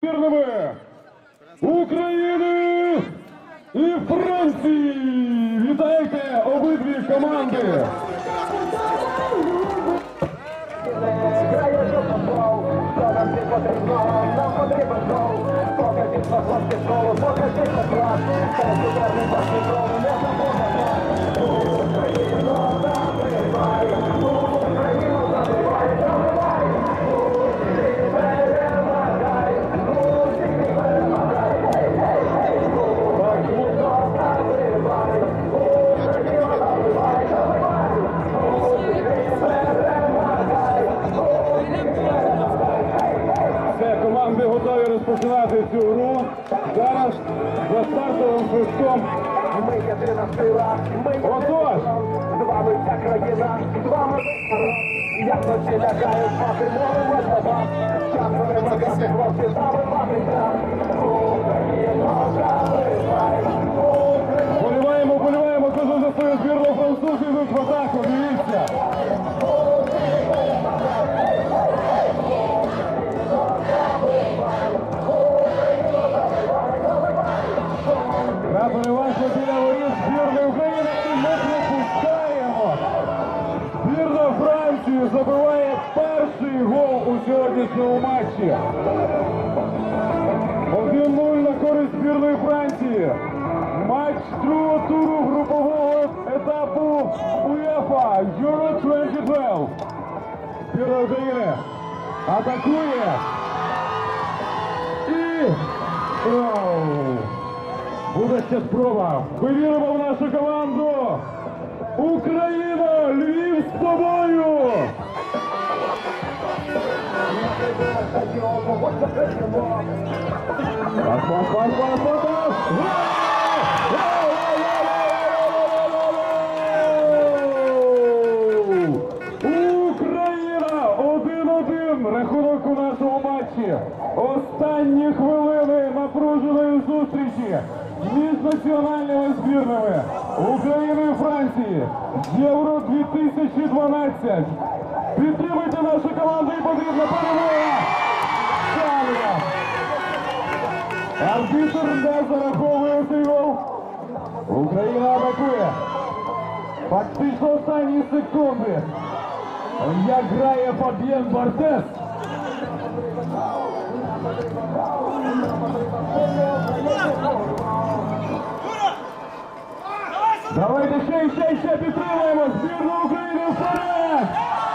збірними України і Франції. Вітайте обидві команди! Команди готові розпочинати цю гру. Зараз за стартовим свистком. Отож! З вами вся країна, з вами як ночі лягають мати, молимо слова. Час перемагати, хлопці, завиватися. Боліваємо, кажу за свою збірну французів, йдуть в атаку, дивіться. На переважно біля воріт збірної України і ми пропускаємо. Збірна Франції забиває перший гол у сьогоднішньому матчі. 1-0 на користь збірної Франції. Матч другого туру групового етапу УЄФА Euro 2012. Збірна України атакує. І... буде ще спроба. Ми віримо в нашу команду. Україна! Львів з тобою! Україна! 1-1. Рахунок у нашому матчі. Останні хвилини напруженої зустрічі між національними збірними України і Франції. Євро 2012. Підтримуйте нашу команду і потрібна перемога! Арбітр не зараховує цей гол. Україна атакує. Фактично останні секунди. Як грає Фаб'єн Бартез. Давайте ще підтримуємо збірну України вперед!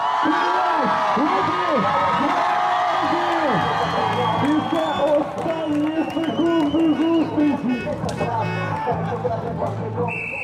І це останні секунди зустрічі!